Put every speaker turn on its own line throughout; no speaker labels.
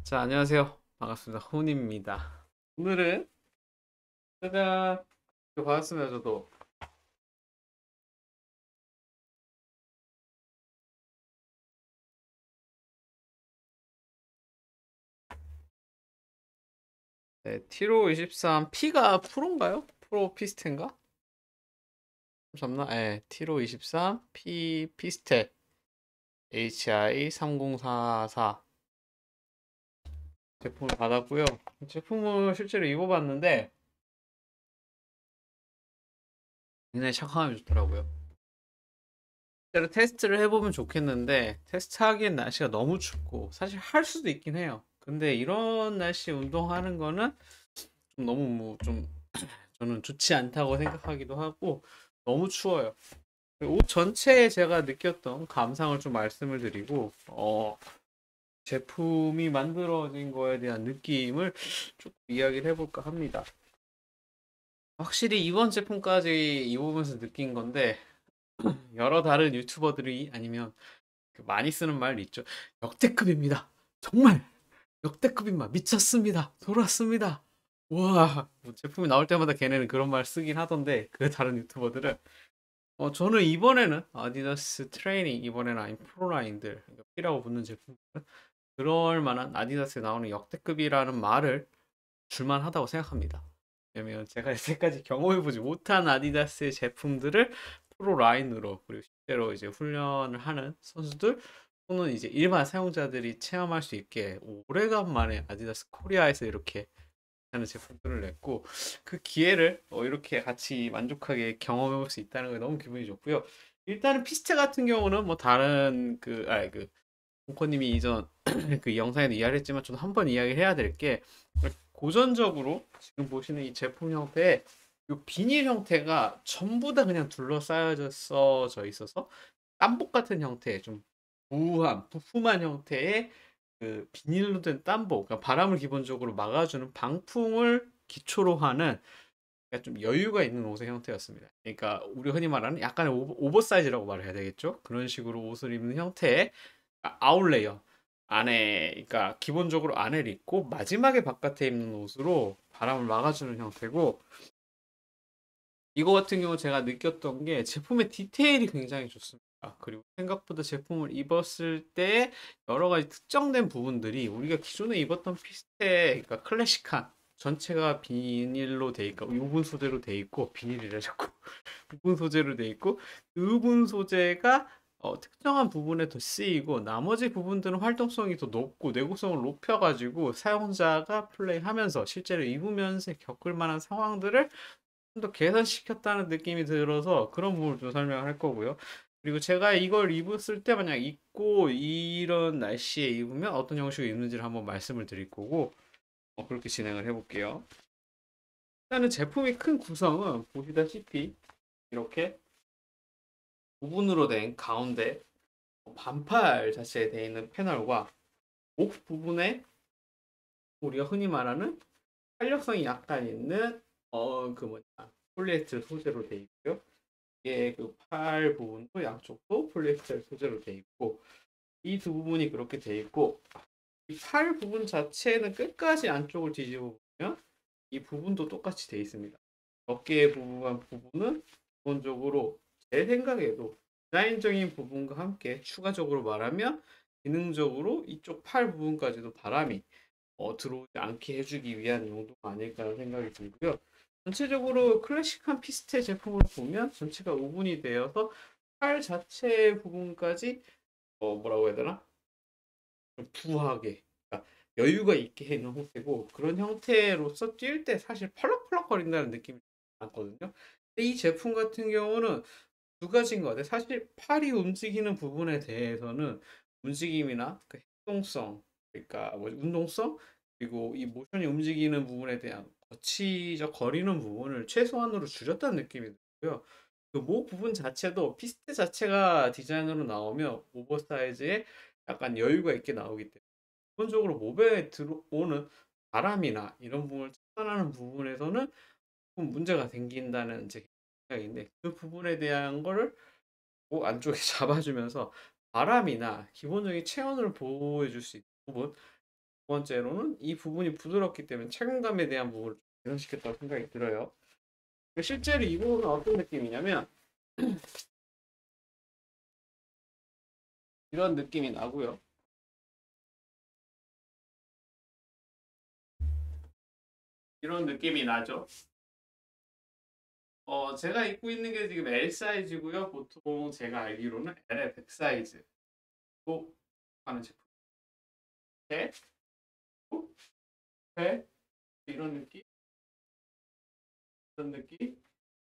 자, 안녕하세요. 반갑습니다. 훈입니다. 오늘은 짜잔, 이거 받았습니다. 저도 네, 티로 23 P가 프로인가요? 프로 피스텐가? 잡나? 네, 티로 23 P 피스텐 HI 3044 제품을 받았고요. 제품을 실제로 입어봤는데 굉장히 착화감이 좋더라고요. 실제로 테스트를 해보면 좋겠는데 테스트하기엔 날씨가 너무 춥고 사실 할 수도 있긴 해요. 근데 이런 날씨 운동하는 거는 좀 너무 뭐좀 저는 좋지 않다고 생각하기도 하고 너무 추워요. 옷 전체에 제가 느꼈던 감상을 좀 말씀을 드리고 제품이 만들어진 거에 대한 느낌을 좀 이야기를 해볼까 합니다. 확실히 이번 제품까지 입으면서 느낀 건데 여러 다른 유튜버들이 아니면 그 많이 쓰는 말 있죠. 역대급입니다. 정말 역대급입니다. 미쳤습니다. 돌았습니다. 와, 뭐 제품이 나올 때마다 걔네는 그런 말 쓰긴 하던데 그 다른 유튜버들은 저는 이번에는 아디다스 트레이닝 이번에는 아닌 프로라인들 그러니까 P라고 붙는 제품 그럴 만한 아디다스에 나오는 역대급이라는 말을 줄만하다고 생각합니다. 왜냐면 제가 여태까지 경험해보지 못한 아디다스의 제품들을 프로 라인으로 그리고 실제로 이제 훈련을 하는 선수들 또는 이제 일반 사용자들이 체험할 수 있게 오래간만에 아디다스 코리아에서 이렇게 하는 제품들을 냈고 그 기회를 이렇게 같이 만족하게 경험해 볼 수 있다는 게 너무 기분이 좋고요. 일단은 피스체 같은 경우는 뭐 다른 그 공코님이 이전 그 영상에도 이야기를 했지만 좀 한번 이야기를 해야 될 게 고전적으로 지금 보시는 이 제품 형태의 이 비닐 형태가 전부 다 그냥 둘러싸여져 써져 있어서 땀복 같은 형태의 좀 부한 부품한 형태의 그 비닐로 된 땀복, 그러니까 바람을 기본적으로 막아주는 방풍을 기초로 하는 약간 좀 여유가 있는 옷의 형태였습니다. 그러니까 우리 흔히 말하는 약간의 오버사이즈라고 말해야 되겠죠? 그런 식으로 옷을 입는 형태의 아웃레이어 안에, 그러니까 기본적으로 안에를 입고 마지막에 바깥에 입는 옷으로 바람을 막아주는 형태고 이거 같은 경우 제가 느꼈던 게 제품의 디테일이 굉장히 좋습니다. 그리고 생각보다 제품을 입었을 때 여러 가지 특정된 부분들이 우리가 기존에 입었던 피스테, 그러니까 클래식한 전체가 비닐로 돼 있고 우분 소재로 돼 있고 비닐이라 자꾸 우분 소재로 돼 있고 우분 소재가 특정한 부분에 더 쓰이고 나머지 부분들은 활동성이 더 높고 내구성을 높여가지고 사용자가 플레이하면서 실제로 입으면서 겪을 만한 상황들을 좀 더 개선시켰다는 느낌이 들어서 그런 부분을 좀 설명을 할 거고요. 그리고 제가 이걸 입었을 때 만약 입고 이런 날씨에 입으면 어떤 형식으로 입는지를 한번 말씀을 드릴 거고 그렇게 진행을 해볼게요. 일단은 제품의 큰 구성은 보시다시피 이렇게 부분으로 된 가운데 반팔 자체에 되어 있는 패널과 목 부분에 우리가 흔히 말하는 탄력성이 약간 있는 그 뭐냐 폴리에스테르 소재로 되어 있고요. 이게 그 팔 부분도 양쪽도 폴리에스테르 소재로 되어 있고 이 두 부분이 그렇게 되어 있고 이 팔 부분 자체는 끝까지 안쪽을 뒤집어 보면 이 부분도 똑같이 되어 있습니다. 어깨에 부분한 부분은 기본적으로 제 생각에도 디자인적인 부분과 함께 추가적으로 말하면 기능적으로 이쪽 팔 부분까지도 바람이 들어오지 않게 해주기 위한 용도가 아닐까라는 생각이 들고요. 전체적으로 클래식한 피스테 제품을 보면 전체가 오분이 되어서 팔 자체 부분까지 뭐라고 해야 되나? 좀 부하게 그러니까 여유가 있게 해놓은 형태고 그런 형태로서 뛸 때 사실 펄럭펄럭거린다는 느낌이 많거든요. 근데 이 제품 같은 경우는 두 가지인 것 같아요. 사실 팔이 움직이는 부분에 대해서는 움직임이나 그 행동성, 그러니까 뭐 운동성 그리고 이 모션이 움직이는 부분에 대한 거치적 거리는 부분을 최소한으로 줄였다는 느낌이 들고요. 그 목 부분 자체도 피스트 자체가 디자인으로 나오면 오버사이즈에 약간 여유가 있게 나오기 때문에 기본적으로 목에 들어오는 바람이나 이런 부분을 차단하는 부분에서는 조금 문제가 생긴다는 제 생각인데 그 부분에 대한 거를 목 안쪽에 잡아주면서 바람이나 기본적인 체온을 보호해줄 수 있는 부분 번째로는 이 부분이 부드럽기 때문에 착용감에 대한 부분을 개선시켰다고 생각이 들어요. 실제로 이 부분은 어떤 느낌이냐면 이런 느낌이 나고요. 이런 느낌이 나죠. 제가 입고 있는 게 지금 L 사이즈고요. 보통 제가 알기로는 L의 100 사이즈로 하는 제품. 배, 배, 이런 느낌, 이런 느낌,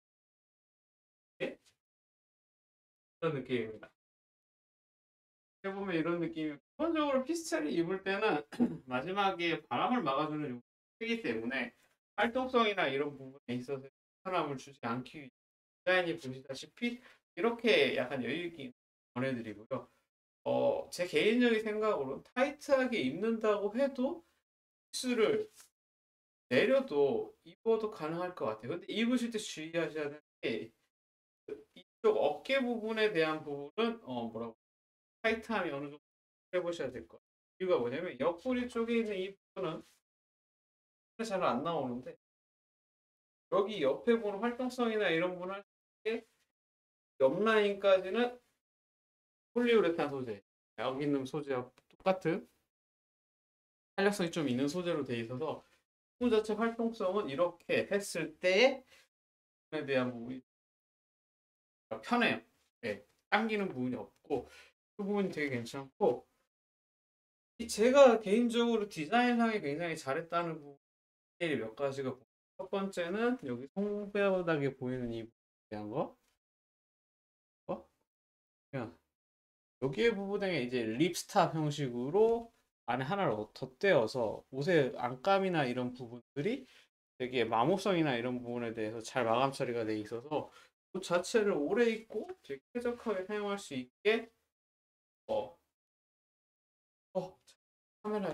배, 이런 느낌입니다. 해보면 이런 느낌이 기본적으로 피스체를 입을 때는 마지막에 바람을 막아주는 용이기 때문에 활동성이나 이런 부분에 있어서 불편함을 주지 않기 위해 디자인이 보시다시피 이렇게 약간 여유 있게 전해드리고요. 제 개인적인 생각으로 타이트하게 입는다고 해도 피스를 내려도 입어도 가능할 것 같아요. 근데 입으실 때 주의하셔야 되는 게 이쪽 어깨 부분에 대한 부분은 뭐라고 타이트함이 어느 정도 해보셔야 될 것 같아요. 이유가 뭐냐면 옆구리 쪽에 있는 이 부분은 잘 안 나오는데 여기 옆에 보는 활동성이나 이런 부분 할때 옆 라인까지는 폴리우레탄 소재, 여기 있는 소재와 똑같은 탄력성이 좀 있는 소재로 되어 있어서 부분 자체 활동성은 이렇게 했을 때에 대한 부분이 편해요. 네, 당기는 부분이 없고 그 부분이 되게 괜찮고 제가 개인적으로 디자인상에 굉장히 잘했다는 부분이 몇 가지가 첫 번째는 여기 손바닥에 보이는 이 부분에 대한 거 그냥 여기에 부분에 이제 립스탑 형식으로 안에 하나를 덧대어서 옷의 안감이나 이런 부분들이 되게 마모성이나 이런 부분에 대해서 잘 마감 처리가 돼 있어서 옷 자체를 오래 입고 되게 쾌적하게 사용할 수 있게 어, 어, 카메라에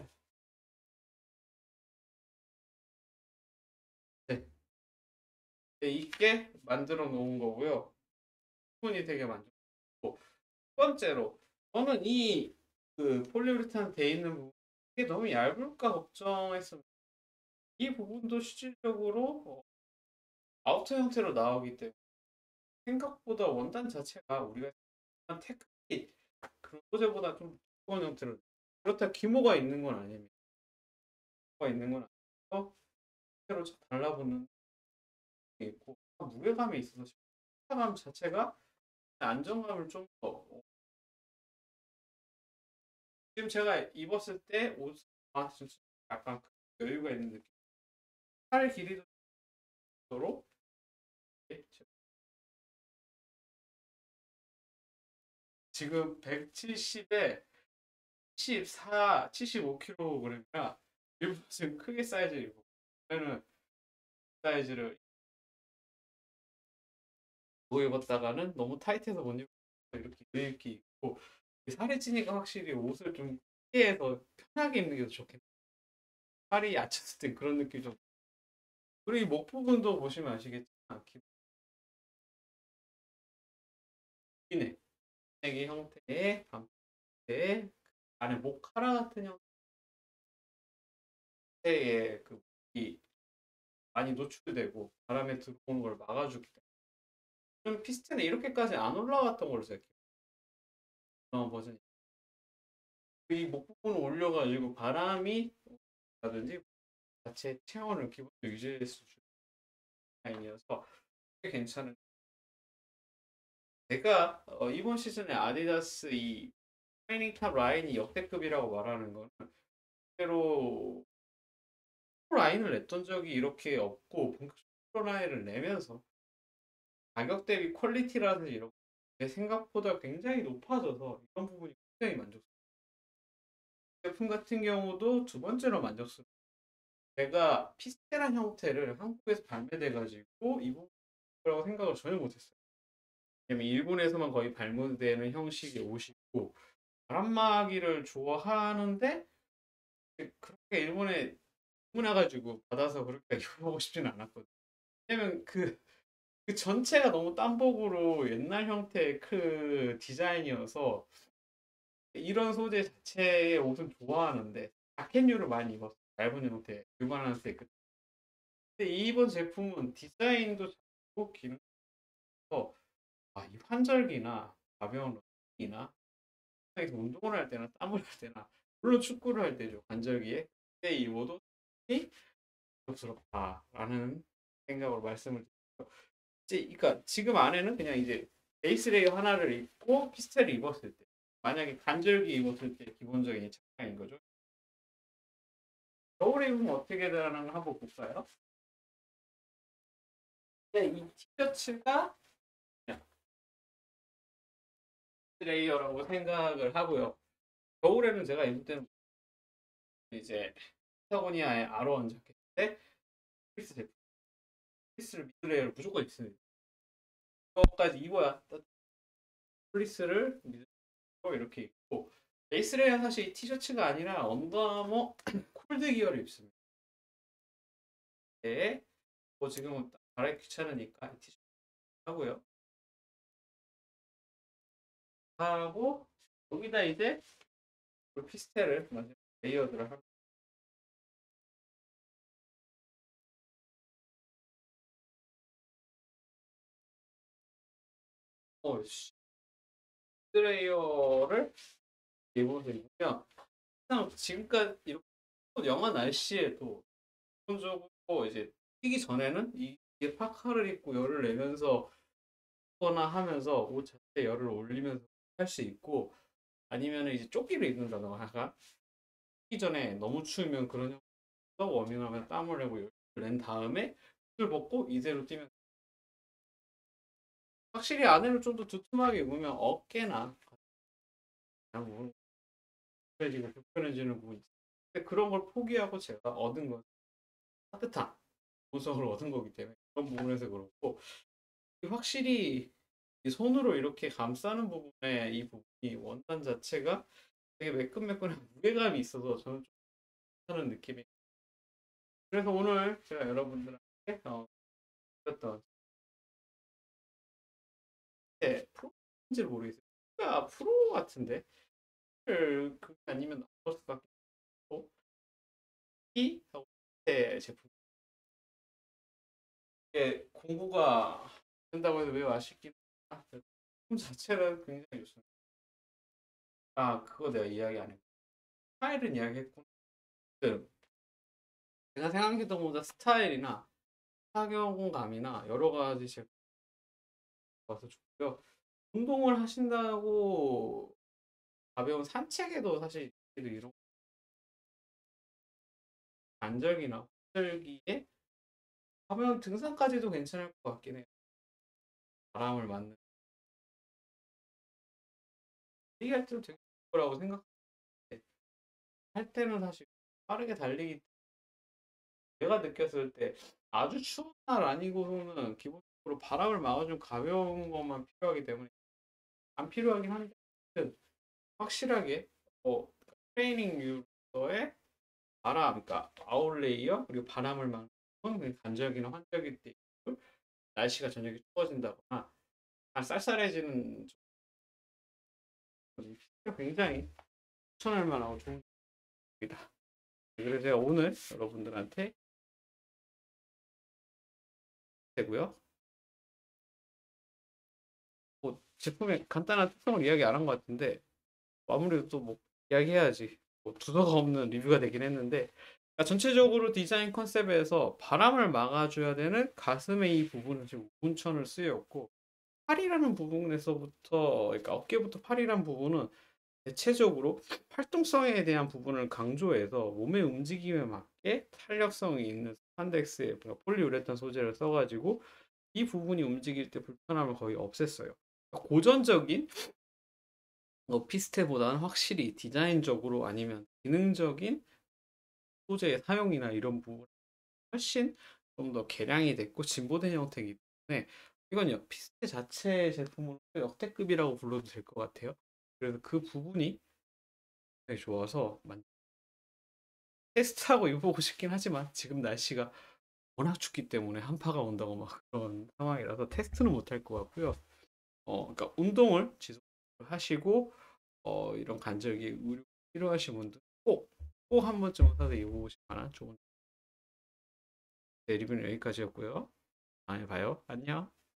네, 네, 있게 만들어 놓은 거고요. 부분이 되게 만족스럽고 두 번째로 저는 이 그 폴리우레탄 돼 있는 부분 이게 너무 얇을까 걱정했습니다. 이 부분도 실질적으로 아우터 형태로 나오기 때문에 생각보다 원단 자체가 우리가 생각한 테크닉 그런 소재보다 좀 두꺼운 형태로 그렇다 기모가 있는 건 아닙니다. 기모가 있는 건 아니고 실제로 달라붙는 게 있고 무게감이 있어서 식감 자체가 안정감을 좀 더 지금 제가 입었을 때 옷 좀 약간 여유가 있는 느낌 팔 길이도 도록 지금 170에 74, 75kg이라 일부러 지금 크게 사이즈를 입고 저는 사이즈를 못 입었다가는 너무 타이트해서 못 입고 이렇게 이렇게 입고 살이 찌니까 확실히 옷을 좀 크게 해서 편하게 입는 게 더 좋겠다. 살이 얕았을 땐 그런 느낌이 좀 그리고 이 목 부분도 보시면 아시겠지만 기네 기 형태의 반대의 안에 목 카라 같은 형태의 그 목이 많이 노출되고 바람에 들어오는 걸 막아주기 때문에 좀 피스톤에 이렇게까지 안 올라갔던 걸로 제가 기억해요. 버전이 이 목 부분을 올려가지고 바람이 라든지 자체 체온을 기본적으로 유지할 수 있는 라인이어서 꽤 괜찮은 제가 이번 시즌에 아디다스 이 트레이닝 탑 라인이 역대급이라고 말하는 거는 실제로 라인을 냈던 적이 이렇게 없고 본격적으로 라인을 내면서 가격 대비 퀄리티라든지 이런 게 생각보다 굉장히 높아져서 이런 부분이 굉장히 만족스러워요. 제품 같은 경우도 두 번째로 만족스러워요. 제가 피스텔한 형태를 한국에서 발매돼가지고 이거 라고 생각을 전혀 못했어요. 왜냐면 일본에서만 거의 발매되는 형식의 옷이고 바람막이를 좋아하는데 그렇게 일본에 주문해가지고 받아서 그렇게 입어보고 싶지는 않았거든요. 왜냐면 그 전체가 너무 땀복으로 옛날 형태의 그 디자인이어서 이런 소재 자체의 옷은 좋아하는데 자켓류를 많이 입었어요. 얇은 형태, 유만한 스테이크. 근데 이번 제품은 디자인도 작고 기능도 이 환절기나 가벼운 러닝이나 운동을 할 때나 땀을 할 때나 물론 축구를 할 때죠 관절기에 그때 입어도 부럽다라는 생각으로 말씀을 드리고 그러니까 지금 안에는 그냥 이제 베이스 레이어 하나를 입고 피스텔을 입었을 때 만약에 관절기 입었을 때 기본적인 착장인 거죠. 겨울에 입으면 어떻게 되나 한번 볼까요? 네, 이 티셔츠가 그냥 레이어라고 생각을 하고요. 겨울에는 제가 입을 때는 이제 파타고니아의 아로원 자켓인데 프리스 제품, 프리스를 미드레이어를 무조건 입습니다. 그것까지 입어야 플리스를 미드로 이렇게 입고 베이스레이어는 사실 티셔츠가 아니라 언더아머 콜드 기어를 입습니다. 네, 뭐 지금은 갈아입기 귀찮으니까 이 티셔츠 하고요. 하고 여기다 이제 피스텔을 먼저 레이어드를 합니다. 레이어를 입어서 입으면 그냥 지금까지 이렇게 영하 날씨에도 기본적으로 이제 뛰기 전에는 이게 파카를 입고 열을 내면서 거나 하면서 옷 자체에 열을 올리면서 할 수 있고 아니면 이제 조끼를 입는다던가 하가 뛰기 전에 너무 추우면 그런 형태로 워밍하면 땀을 내고 열을 낸 다음에 옷을 벗고 이대로 뛰면 확실히 안에를 좀 더 두툼하게 입으면 어깨나 그냥 뭐 불편해지고 불편해지는 부분이 있어요. 근데 그런 걸 포기하고 제가 얻은 건 따뜻한 보석을 얻은 거기 때문에 그런 부분에서 그렇고 확실히 이 손으로 이렇게 감싸는 부분에 이 부분이 원단 자체가 되게 매끈매끈한 무게감이 있어서 저는 좀 괜찮은 느낌이. 그래서 오늘 제가 여러분들한테 드렸던 프로인지 모르겠어요. 프로 같은데 그 아니면 나버스 같고 이 제품 이게 공부가 된다고 해서 매우 아쉽긴 하지만 제품 자체는 굉장히 좋습니다. 그거 내가 이야기 안 했고 스타일은 이야기했고 제가 생각했던 것보다 스타일이나 착용감이나 여러 가지 제품 와서 좋고요. 운동을 하신다고 가벼운 산책에도 사실 이런 관절기나 호절기에 가벼운 등산까지도 괜찮을 것 같긴 해요. 바람을 맞는 얘기할 때도 되게 좋을 거라고 생각하는데 할 때는 사실 빠르게 달리기 내가 느꼈을 때 아주 추운 날 아니고서는 기본적으로 바람을 막아준 가벼운 것만 필요하기 때문에 안 필요하긴 한데 확실하게 트레이닝 유저의 바람, 그러니까 아웃레이어 그리고 바람을 막는 간절기나 환절기 때 날씨가 저녁에 추워진다거나 쌀쌀해지는 굉장히 추천할 만하고 좋은 겁니다. 그래서 제가 오늘 여러분들한테 되고요. 뭐 제품의 간단한 특성을 이야기 안 한 것 같은데 아무래도 또 뭐 이야기해야지 뭐 두서가 없는 리뷰가 되긴 했는데 그러니까 전체적으로 디자인 컨셉에서 바람을 막아줘야 되는 가슴의 이 부분은 지금 우분천을 쓰였고 팔이라는 부분에서부터 그러니까 어깨부터 팔이라는 부분은 대체적으로 활동성에 대한 부분을 강조해서 몸의 움직임에 맞게 탄력성이 있는 스판덱스의 폴리우레탄 소재를 써가지고 이 부분이 움직일 때 불편함을 거의 없앴어요. 고전적인 피스테보다는 확실히 디자인적으로 아니면 기능적인 소재의 사용이나 이런 부분 훨씬 좀 더 개량이 됐고 진보된 형태이기 때문에 이건 피스테 자체 제품으로 역대급이라고 불러도 될 것 같아요. 그래서 그 부분이 되게 좋아서 테스트하고 입어보고 싶긴 하지만 지금 날씨가 워낙 춥기 때문에 한파가 온다고 막 그런 상황이라서 테스트는 못할 것 같고요. 그러니까 운동을 지속하시고 이런 간절기 의료 필요하신 분들 꼭 꼭 한 번쯤 사서 입어보실 만한 좋은 네, 리뷰는 여기까지였고요. 다음에 봐요. 안녕.